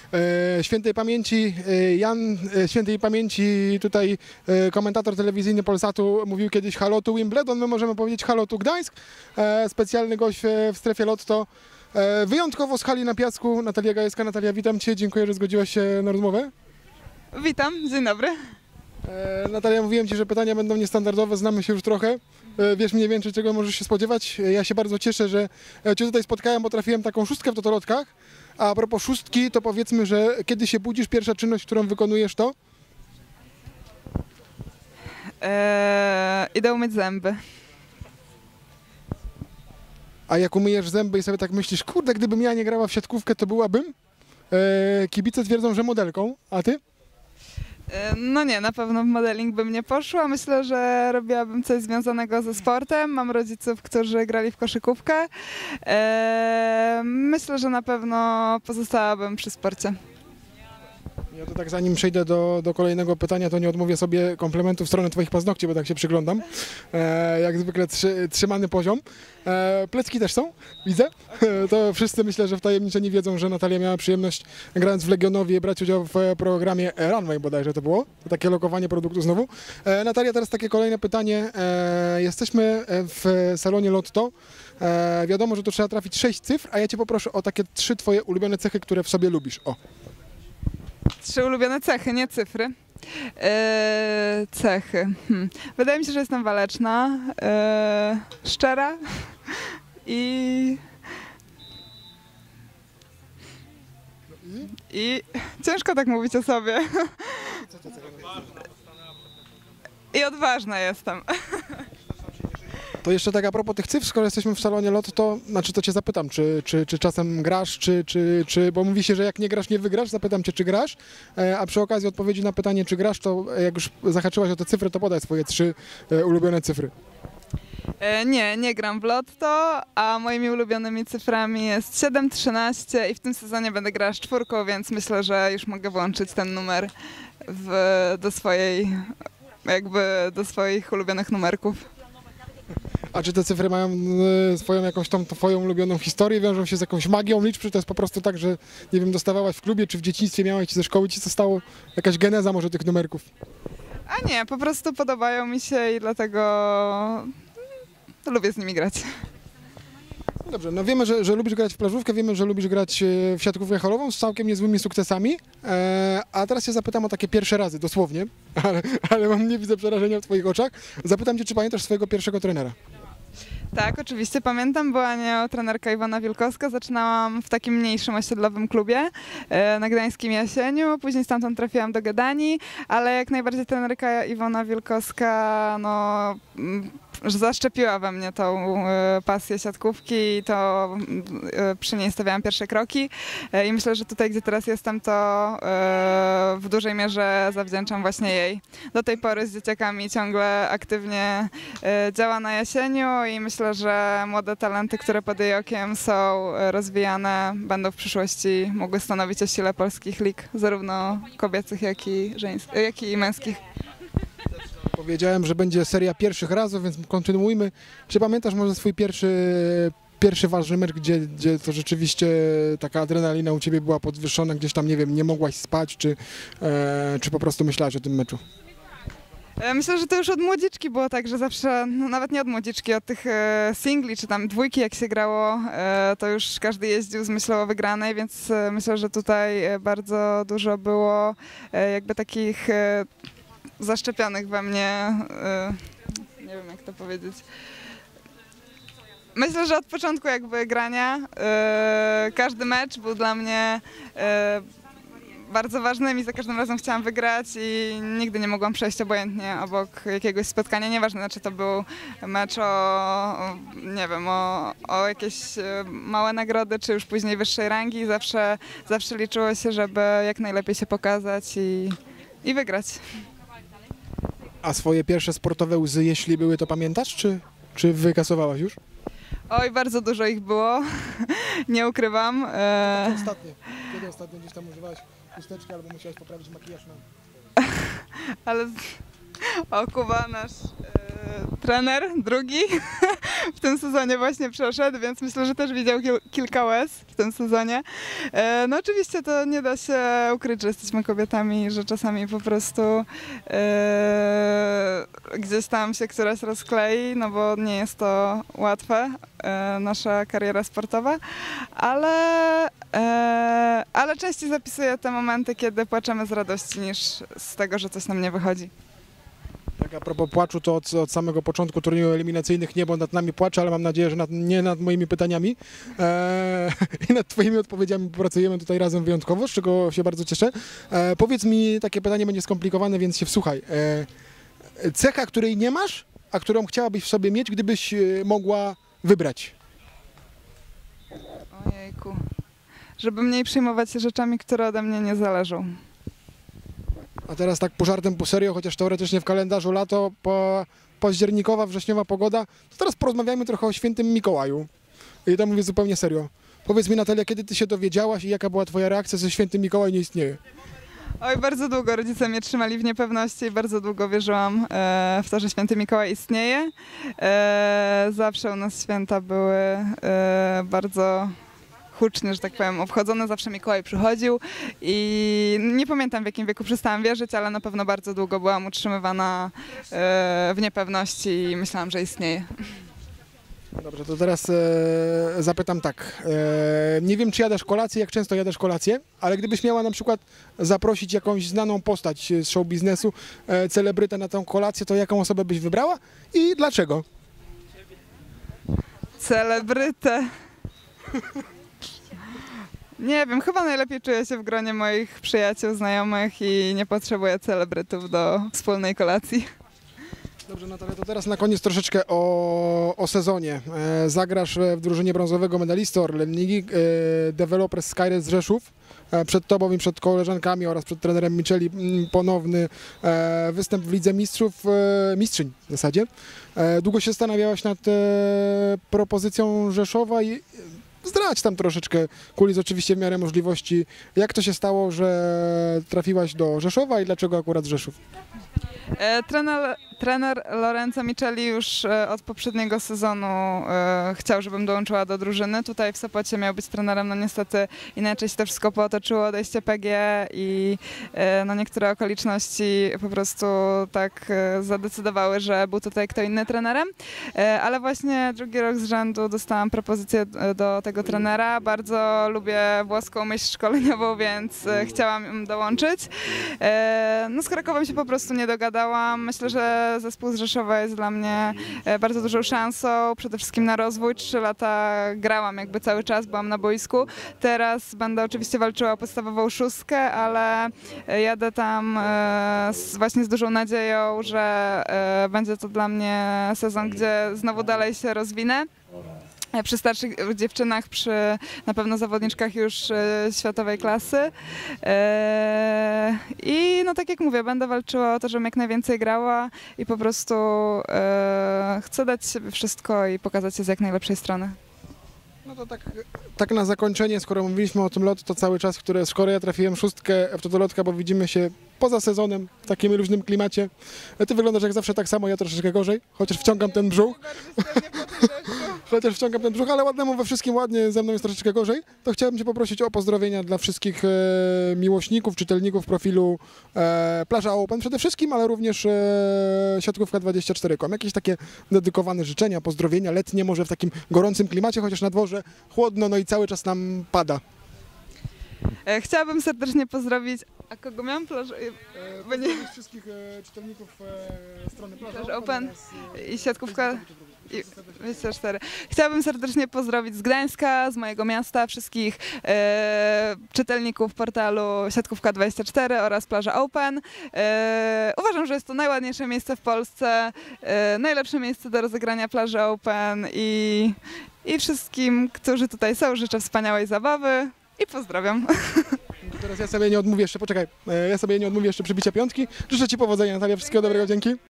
Świętej pamięci świętej pamięci tutaj komentator telewizyjny Polsatu mówił kiedyś halo to Wimbledon, my możemy powiedzieć halo to Gdańsk. Specjalny gość w strefie Lotto. Wyjątkowo z hali na piasku, Natalia Gajewska. Natalia, witam Cię, dziękuję, że zgodziłaś się na rozmowę. Witam, dzień dobry. Natalia, mówiłem Ci, że pytania będą niestandardowe, znamy się już trochę. Wiesz mniej więcej, czego możesz się spodziewać. Ja się bardzo cieszę, że Cię tutaj spotkałem, bo trafiłem taką szóstkę w totolotkach. A propos szóstki, to powiedzmy, że kiedy się budzisz, pierwsza czynność, którą wykonujesz to? Idę umyć zęby. A jak umyjesz zęby i sobie tak myślisz, kurde, gdybym ja nie grała w siatkówkę, to byłabym? Kibice twierdzą, że modelką, a Ty? No nie, na pewno w modeling bym nie poszła. Myślę, że robiłabym coś związanego ze sportem. Mam rodziców, którzy grali w koszykówkę. Myślę, że na pewno pozostałabym przy sporcie. Ja to tak zanim przejdę do kolejnego pytania, to nie odmówię sobie komplementu w stronę Twoich paznokci, bo tak się przyglądam. Jak zwykle trzymany poziom. Plecki też są, widzę. To wszyscy myślę, że wtajemniczeni wiedzą, że Natalia miała przyjemność, grając w Legionowie, brać udział w programie Runway bodajże to było. To takie lokowanie produktu znowu. Natalia, teraz takie kolejne pytanie. Jesteśmy w salonie Lotto. Wiadomo, że to trzeba trafić 6 cyfr, a ja Cię poproszę o takie 3 Twoje ulubione cechy, które w sobie lubisz. O. 3 ulubione cechy, nie cyfry. Cechy. Wydaje mi się, że jestem waleczna, szczera i ciężko tak mówić o sobie. I odważna jestem. To jeszcze tak a propos tych cyfr, skoro jesteśmy w salonie Lotto, to znaczy to Cię zapytam, czy czasem grasz, bo mówi się, że jak nie grasz, nie wygrasz, zapytam Cię, czy grasz, a przy okazji odpowiedzi na pytanie, czy grasz, to jak już zahaczyłaś o te cyfry, to podaj swoje 3 ulubione cyfry. Nie gram w Lotto, a moimi ulubionymi cyframi jest 7, 13 i w tym sezonie będę grała z 4, więc myślę, że już mogę włączyć ten numer do swoich ulubionych numerków. A czy te cyfry mają swoją jakąś tą Twoją ulubioną historię, wiążą się z jakąś magią liczb, czy to jest po prostu tak, że nie wiem, dostawałaś w klubie, czy w dzieciństwie miałaś ze szkoły Ci zostało jakaś geneza może tych numerków? A nie, po prostu podobają mi się i dlatego lubię z nimi grać. Dobrze, no wiemy, że lubisz grać w plażówkę, wiemy, że lubisz grać w siatkówkę halową z całkiem niezłymi sukcesami, a teraz się zapytam o takie pierwsze razy, dosłownie, ale nie widzę przerażenia w Twoich oczach. Zapytam Cię, czy pamiętasz swojego pierwszego trenera? Tak, oczywiście pamiętam, była nią trenerka Iwona Wilkowska. Zaczynałam w takim mniejszym osiedlowym klubie na Gdańskim Jasieniu, później stamtąd trafiłam do Gedanii, ale jak najbardziej trenerka Iwona Wilkowska zaszczepiła we mnie tą pasję siatkówki i to przy niej stawiałam pierwsze kroki i myślę, że tutaj, gdzie teraz jestem, to w dużej mierze zawdzięczam właśnie jej. Do tej pory z dzieciakami ciągle aktywnie działa na Jasieniu i myślę, że młode talenty, które pod jej okiem są rozwijane, będą w przyszłości mogły stanowić o sile polskich lig, zarówno kobiecych, jak i męskich. Powiedziałem, że będzie seria pierwszych razów, więc kontynuujmy. Czy pamiętasz może swój pierwszy ważny mecz, gdzie to rzeczywiście taka adrenalina u Ciebie była podwyższona, gdzieś tam, nie wiem, nie mogłaś spać, czy po prostu myślałaś o tym meczu? Myślę, że to już od młodziczki było tak, że zawsze, no nawet nie od młodziczki, od tych singli czy tam dwójki jak się grało, to już każdy jeździł z myślą o wygranej, więc myślę, że tutaj bardzo dużo było jakby takich zaszczepionych we mnie, nie wiem jak to powiedzieć. Myślę, że od początku jakby grania każdy mecz był dla mnie bardzo ważnym i za każdym razem chciałam wygrać i nigdy nie mogłam przejść obojętnie obok jakiegoś spotkania, nieważne, czy to był mecz nie wiem, o jakieś małe nagrody, czy już później wyższej rangi, zawsze liczyło się, żeby jak najlepiej się pokazać i wygrać. A swoje pierwsze sportowe łzy, jeśli były, to pamiętasz, czy wykasowałaś już? Oj, bardzo dużo ich było, nie ukrywam. Kiedy ostatnio gdzieś tam używałaś chusteczki albo musiałaś poprawić makijaż? Ale o, Kuba nasz Trener drugi w tym sezonie właśnie przeszedł, więc myślę, że też widział kilka łez w tym sezonie. No oczywiście to nie da się ukryć, że jesteśmy kobietami, że czasami po prostu gdzieś tam się któraś rozklei, no bo nie jest to łatwe, nasza kariera sportowa, ale częściej zapisuję te momenty, kiedy płaczemy z radości niż z tego, że coś nam nie wychodzi. Tak, a propos płaczu, to od samego początku turniejów eliminacyjnych niebo nad nami płacze, ale mam nadzieję, że nie nad moimi pytaniami i nad twoimi odpowiedziami pracujemy tutaj razem wyjątkowo, z czego się bardzo cieszę. Powiedz mi, takie pytanie będzie skomplikowane, więc się wsłuchaj. Cecha, której nie masz, a którą chciałabyś w sobie mieć, gdybyś mogła wybrać? Ojejku. Żeby mniej przejmować się rzeczami, które ode mnie nie zależą. A teraz tak pół żartem, pół serio, chociaż teoretycznie w kalendarzu lato, październikowa, wrześniowa pogoda, to teraz porozmawiajmy trochę o świętym Mikołaju. I to mówię zupełnie serio. Powiedz mi, Natalia, kiedy ty się dowiedziałaś i jaka była twoja reakcja, że święty Mikołaj nie istnieje? Oj, bardzo długo rodzice mnie trzymali w niepewności i bardzo długo wierzyłam w to, że święty Mikołaj istnieje. Zawsze u nas święta były bardzo hucznie, że tak powiem, obchodzone. Zawsze Mikołaj przychodził i nie pamiętam, w jakim wieku przestałam wierzyć, ale na pewno bardzo długo byłam utrzymywana w niepewności i myślałam, że istnieje. Dobrze, to teraz zapytam tak. Nie wiem, czy jadasz kolację, jak często jadasz kolację, ale gdybyś miała na przykład zaprosić jakąś znaną postać z show biznesu, celebrytę na tą kolację, to jaką osobę byś wybrała i dlaczego? Celebrytę. Nie wiem, chyba najlepiej czuję się w gronie moich przyjaciół, znajomych i nie potrzebuję celebrytów do wspólnej kolacji. Dobrze, Natalia, to teraz na koniec troszeczkę o sezonie. Zagrasz w drużynie brązowego medalisty Orlen Ligi, deweloper Skyres z Rzeszów. Przed tobą i przed koleżankami oraz przed trenerem Micheli ponowny występ w Lidze Mistrzów, mistrzyń w zasadzie. Długo się zastanawiałaś nad propozycją Rzeszowa i zdradź tam troszeczkę kulis, oczywiście w miarę możliwości. Jak to się stało, że trafiłaś do Rzeszowa i dlaczego akurat Rzeszów? Trener Lorenzo Micheli już od poprzedniego sezonu chciał, żebym dołączyła do drużyny. Tutaj w Sopocie miał być trenerem, no niestety inaczej się to wszystko potoczyło, odejście PG i no niektóre okoliczności po prostu tak zadecydowały, że był tutaj kto inny trenerem. Ale właśnie drugi rok z rzędu dostałam propozycję do tego trenera. Bardzo lubię włoską myśl szkoleniową, więc chciałam dołączyć. No z Krakowem się po prostu nie dogadałam. Myślę, że zespół z Rzeszowa jest dla mnie bardzo dużą szansą, przede wszystkim na rozwój. 3 lata grałam jakby cały czas, byłam na boisku. Teraz będę oczywiście walczyła o podstawową 6, ale jadę tam właśnie z dużą nadzieją, że będzie to dla mnie sezon, gdzie znowu dalej się rozwinę. Przy starszych dziewczynach, przy na pewno zawodniczkach już światowej klasy. I no tak jak mówię, będę walczyła o to, żebym jak najwięcej grała i po prostu chcę dać siebie wszystko i pokazać się z jak najlepszej strony. No to tak na zakończenie, skoro mówiliśmy o tym lotu, to cały czas, skoro ja trafiłem 6 w Totolotka, bo widzimy się poza sezonem, w takim luźnym klimacie. Ty wyglądasz jak zawsze tak samo, ja troszeczkę gorzej, chociaż wciągam ten brzuch. Ale ładnemu we wszystkim ładnie, ze mną jest troszeczkę gorzej. To chciałbym cię poprosić o pozdrowienia dla wszystkich miłośników, czytelników profilu Plaża Open przede wszystkim, ale również siatkówka24.com. Jakieś takie dedykowane życzenia, pozdrowienia letnie, może w takim gorącym klimacie, chociaż na dworze chłodno, no i cały czas nam pada. Chciałabym serdecznie pozdrowić. A kogo miałam? Pozdrowić wszystkich czytelników strony Plaża Open i siatkówka 24. Chciałabym serdecznie pozdrowić z Gdańska, z mojego miasta, wszystkich czytelników portalu Siatkówka24 oraz Plaża Open. Uważam, że jest to najładniejsze miejsce w Polsce, najlepsze miejsce do rozegrania Plaży Open i wszystkim, którzy tutaj są, życzę wspaniałej zabawy i pozdrawiam. Teraz ja sobie nie odmówię jeszcze, poczekaj, ja sobie nie odmówię jeszcze przybicia piątki. Życzę ci powodzenia, Natalia, wszystkiego dobrego, dzięki.